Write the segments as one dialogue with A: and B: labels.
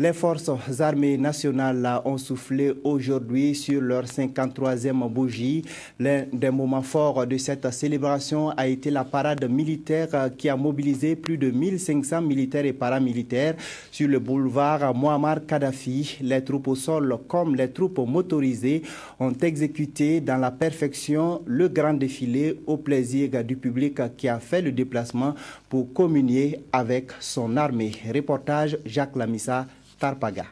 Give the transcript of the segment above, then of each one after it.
A: Les forces armées nationales ont soufflé aujourd'hui sur leur 53e bougie. L'un des moments forts de cette célébration a été la parade militaire qui a mobilisé plus de 1500 militaires et paramilitaires sur le boulevard Muammar Kadhafi. Les troupes au sol comme les troupes motorisées ont exécuté dans la perfection le grand défilé au plaisir du public qui a fait le déplacement pour communier avec son armée. Reportage Jacques Lamissa, Tarpaga.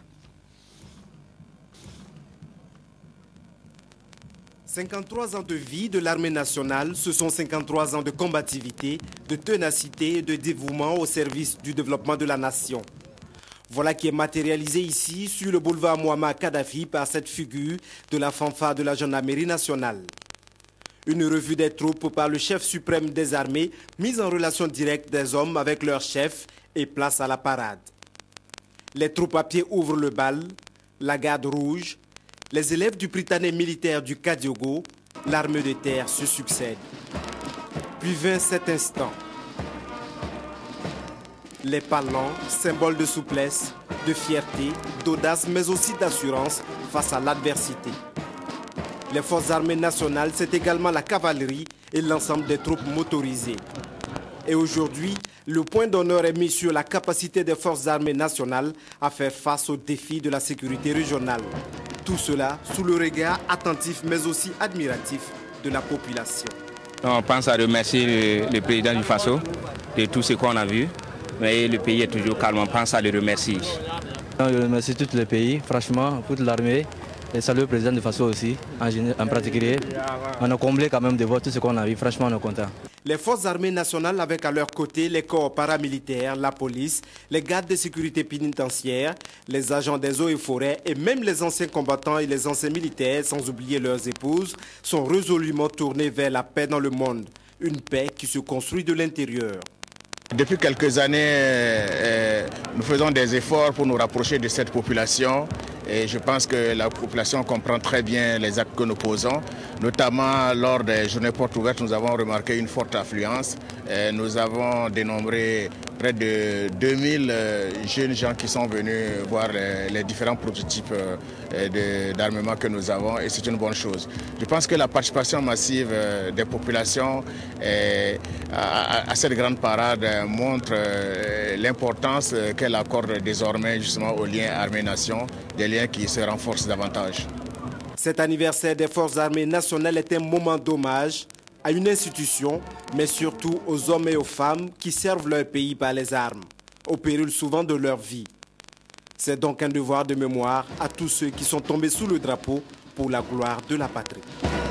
B: 53 ans de vie de l'armée nationale, ce sont 53 ans de combativité, de ténacité et de dévouement au service du développement de la nation. Voilà qui est matérialisé ici sur le boulevard Muammar Kadhafi par cette figure de la fanfare de la gendarmerie nationale. Une revue des troupes par le chef suprême des armées, mise en relation directe des hommes avec leur chef et place à la parade. Les troupes à pied ouvrent le bal, la garde rouge, les élèves du Prytanée militaire du Kadiogo, l'armée de terre se succèdent. Puis vint cet instant. Les palans, symboles de souplesse, de fierté, d'audace, mais aussi d'assurance face à l'adversité. Les forces armées nationales, c'est également la cavalerie et l'ensemble des troupes motorisées. Et aujourd'hui, le point d'honneur est mis sur la capacité des forces armées nationales à faire face aux défis de la sécurité régionale. Tout cela sous le regard attentif mais aussi admiratif de la population.
C: On pense à remercier le président du Faso de tout ce qu'on a vu, mais le pays est toujours calme, on pense à le remercier.
D: Je remercie tout le pays, franchement, toute l'armée, et salut le président du Faso aussi, en particulier. On a comblé quand même de voir tout ce qu'on a vu, franchement on est content.
B: Les forces armées nationales avec à leur côté les corps paramilitaires, la police, les gardes de sécurité pénitentiaire, les agents des eaux et forêts et même les anciens combattants et les anciens militaires, sans oublier leurs épouses, sont résolument tournés vers la paix dans le monde. Une paix qui se construit de l'intérieur.
E: Depuis quelques années, nous faisons des efforts pour nous rapprocher de cette population et je pense que la population comprend très bien les actes que nous posons. Notamment lors des journées portes ouvertes, nous avons remarqué une forte affluence. Nous avons dénombré près de 2000 jeunes gens qui sont venus voir les différents prototypes d'armement que nous avons et c'est une bonne chose. Je pense que la participation massive des populations à cette grande parade montre l'importance qu'elle accorde désormais justement aux liens armée-nation, des liens qui se renforcent davantage.
B: Cet anniversaire des forces armées nationales est un moment d'hommage à une institution, mais surtout aux hommes et aux femmes qui servent leur pays par les armes, au péril souvent de leur vie. C'est donc un devoir de mémoire à tous ceux qui sont tombés sous le drapeau pour la gloire de la patrie.